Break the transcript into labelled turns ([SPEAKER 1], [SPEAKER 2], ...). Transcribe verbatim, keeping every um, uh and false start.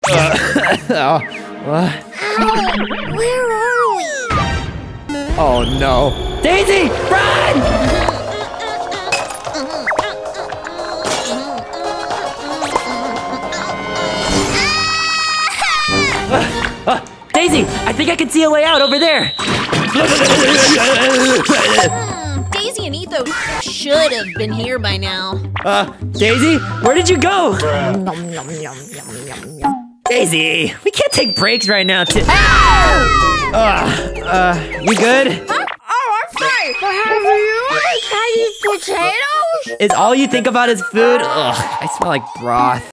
[SPEAKER 1] oh, what?
[SPEAKER 2] Where are we?
[SPEAKER 1] Oh no. Daisy, run! uh, uh, Daisy, I think I can see a way out over there.
[SPEAKER 2] Hmm, Daisy and Ethobot should have been here by now.
[SPEAKER 1] Uh, Daisy, where did you go? Daisy, we can't take breaks right now to- Ah! Uh, uh, you good?
[SPEAKER 2] Huh? Oh, I'm fine. But have you eaten potatoes?
[SPEAKER 1] Is all you think about is food? Ugh, I smell like broth.